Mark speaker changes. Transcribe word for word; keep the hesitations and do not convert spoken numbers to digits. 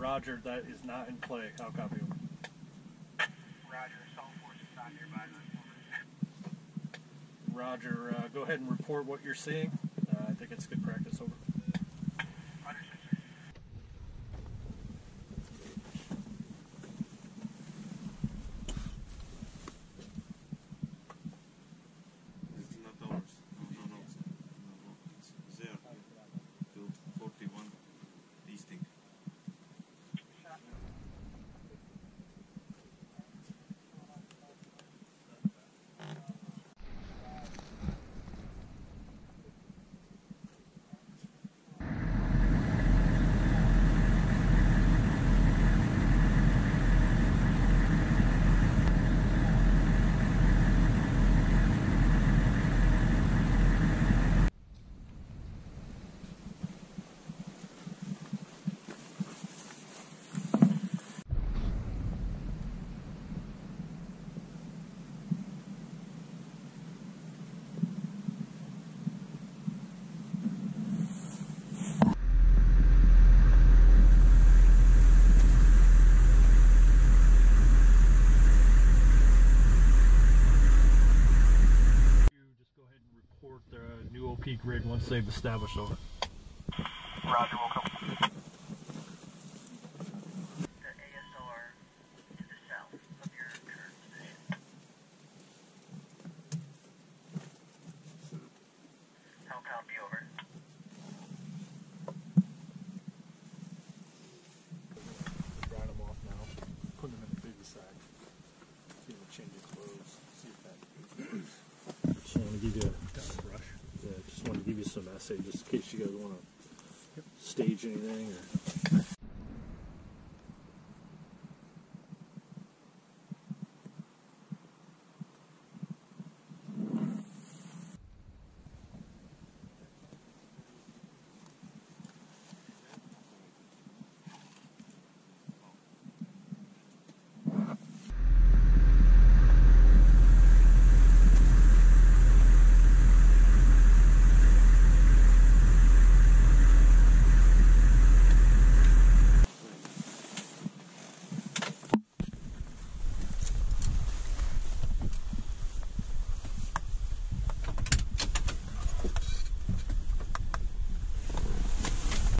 Speaker 1: Roger, that is not in play. I'll copy you.
Speaker 2: Roger, assault force is not nearby.
Speaker 1: Roger, uh, go ahead and report what you're seeing. Uh, I think it's good practice. Over.
Speaker 2: Understood, sir.
Speaker 3: It's not ours. No, no, no. no, no. It's there. Till forty-one easting.
Speaker 1: The new O P grid once they've established over.
Speaker 2: Roger, we'll come. The A S L R to the south of your current position. How copy over?
Speaker 1: Drying them off now. Put them in the baby sack. See if they change your clothes. See if that. Just want to give you a brush. Yeah, just want to give you some essay just in case you guys want to stage anything or.